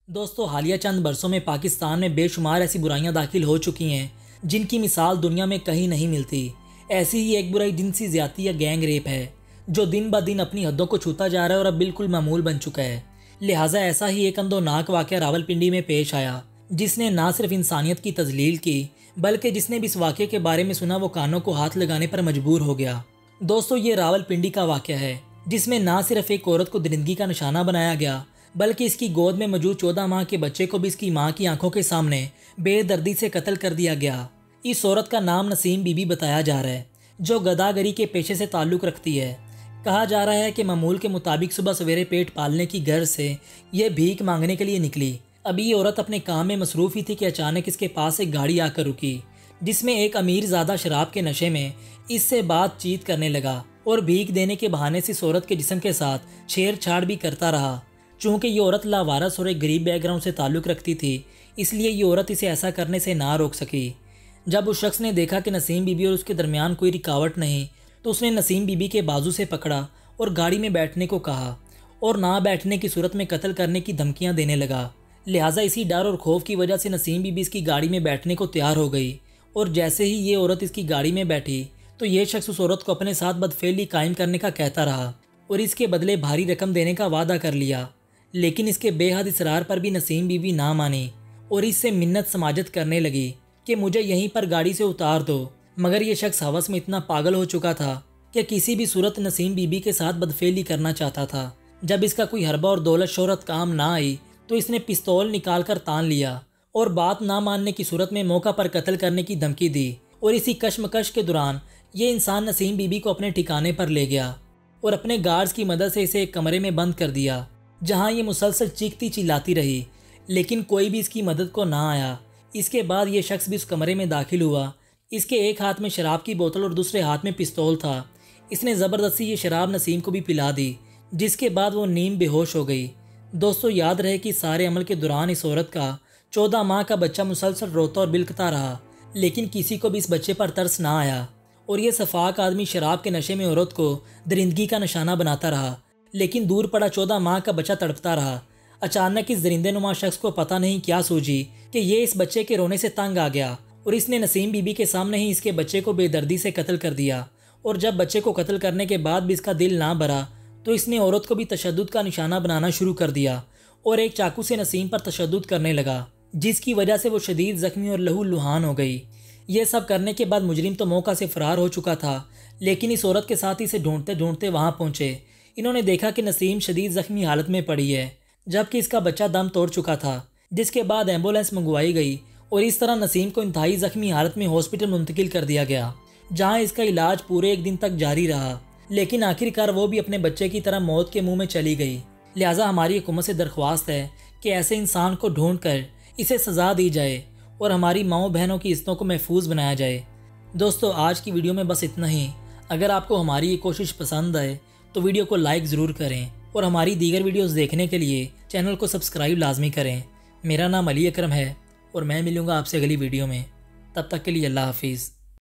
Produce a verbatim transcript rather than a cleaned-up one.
दोस्तों, हालिया चंद बरसों में पाकिस्तान में बेशुमार ऐसी बुराइयां दाखिल हो चुकी हैं जिनकी मिसाल दुनिया में कहीं नहीं मिलती। ऐसी ही एक बुराई जिनसी ज्यादती या गैंग रेप है, जो दिन ब दिन अपनी हदों को छूता जा रहा है और अब बिल्कुल मामूल बन चुका है। लिहाजा ऐसा ही एक अंदोनाक वाक़या रावलपिंडी में पेश आया, जिसने ना सिर्फ इंसानियत की तजलील की, बल्कि जिसने भी इस वाक़े के बारे में सुना वो कानों को हाथ लगाने पर मजबूर हो गया। दोस्तों, ये रावलपिंडी का वाक़या है जिसमें ना सिर्फ एक औरत को दरिंदगी का निशाना बनाया गया, बल्कि इसकी गोद में मौजूद चौदह माह के बच्चे को भी इसकी मां की आंखों के सामने बेदर्दी से कत्ल कर दिया गया। इस औरत का नाम नसीम बीबी बताया जा रहा है, जो गदागरी के पेशे से ताल्लुक़ रखती है। कहा जा रहा है कि मामूल के मुताबिक सुबह सवेरे पेट पालने की गर्ज से ये भीख मांगने के लिए निकली। अभी ये औरत अपने काम में मसरूफ़ ही थी कि अचानक इसके पास एक गाड़ी आकर रुकी, जिसमें एक अमीर ज़्यादा शराब के नशे में इससे बातचीत करने लगा और भीख देने के बहाने से इस औरत के जिस्म के साथ छेड़छाड़ भी करता रहा। चूँकि ये औरत लावारस और एक गरीब बैकग्राउंड से ताल्लुक़ रखती थी, इसलिए ये औरत इसे ऐसा करने से ना रोक सकी। जब उस शख्स ने देखा कि नसीम बीबी और उसके दरमियान कोई रुकावट नहीं, तो उसने नसीम बीबी के बाजू से पकड़ा और गाड़ी में बैठने को कहा और ना बैठने की सूरत में कत्ल करने की धमकियां देने लगा। लिहाजा इसी डर और खौफ की वजह से नसीम बीबी इसकी गाड़ी में बैठने को तैयार हो गई, और जैसे ही ये औरत इसकी गाड़ी में बैठी तो ये शख्स उस औरत को अपने साथ बदफेली कायम करने का कहता रहा और इसके बदले भारी रकम देने का वादा कर लिया। लेकिन इसके बेहद इसरार पर भी नसीम बीबी ना मानी और इससे मिन्नत समाजत करने लगी कि मुझे यहीं पर गाड़ी से उतार दो। मगर यह शख्स हवस में इतना पागल हो चुका था कि किसी भी सूरत नसीम बीबी के साथ बदफेली करना चाहता था। जब इसका कोई हरबा और दौलत शोहरत काम ना आई तो इसने पिस्तौल निकाल कर तान लिया और बात ना मानने की सूरत में मौका पर कत्ल करने की धमकी दी। और इसी कश्मकश के दौरान ये इंसान नसीम बीबी को अपने ठिकाने पर ले गया और अपने गार्ड्स की मदद से इसे एक कमरे में बंद कर दिया, जहां ये मुसलसल चीखती चिल्लाती रही, लेकिन कोई भी इसकी मदद को ना आया। इसके बाद ये शख्स भी उस कमरे में दाखिल हुआ। इसके एक हाथ में शराब की बोतल और दूसरे हाथ में पिस्तौल था। इसने ज़बरदस्ती ये शराब नसीम को भी पिला दी, जिसके बाद वो नीम बेहोश हो गई। दोस्तों, याद रहे कि सारे अमल के दौरान इस औरत का चौदह माह का बच्चा मुसलसल रोता और बिलखता रहा, लेकिन किसी को भी इस बच्चे पर तरस ना आया। और ये सफाक आदमी शराब के नशे में औरत को दरिंदगी का निशाना बनाता रहा, लेकिन दूर पड़ा चौदह माह का बच्चा तड़पता रहा। अचानक इस दरिंदे नुमा शख्स को पता नहीं क्या सूझी कि ये इस बच्चे के रोने से तंग आ गया और इसने नसीम बीबी के सामने ही इसके बच्चे को बेदर्दी से कत्ल कर दिया। और जब बच्चे को कत्ल करने के बाद भी इसका दिल ना भरा तो इसने औरत को भी तशद्दुद का निशाना बनाना शुरू कर दिया और एक चाकू से नसीम पर तशद्दुद करने लगा, जिसकी वजह से वो शदीद जख्मी और लहू लुहान हो गई। यह सब करने के बाद मुजरिम तो मौका से फरार हो चुका था, लेकिन इस औरत के साथ इसे ढूंढते ढूंढते वहां पहुंचे। इन्होंने देखा कि नसीम शदीद जख्मी हालत में पड़ी है, जबकि इसका बच्चा दम तोड़ चुका था, जिसके बाद एम्बुलेंस मंगवाई गई और इस तरह नसीम को इंतहाई जख्मी हालत में हॉस्पिटल मुंतकिल कर दिया गया, जहां इसका इलाज पूरे एक दिन तक जारी रहा। लेकिन आखिरकार वो भी अपने बच्चे की तरह मौत के मुंह में चली गई। लिहाजा हमारी हुकूमत से दरख्वास्त है कि ऐसे इंसान को ढूंढ कर इसे सज़ा दी जाए और हमारी माओ बहनों की इज्जतों को महफूज बनाया जाए। दोस्तों, आज की वीडियो में बस इतना ही। अगर आपको हमारी ये कोशिश पसंद आए तो वीडियो को लाइक ज़रूर करें और हमारी दीगर वीडियोस देखने के लिए चैनल को सब्सक्राइब लाजमी करें। मेरा नाम अली अकरम है और मैं मिलूँगा आपसे अगली वीडियो में। तब तक के लिए अल्लाह हाफिज़।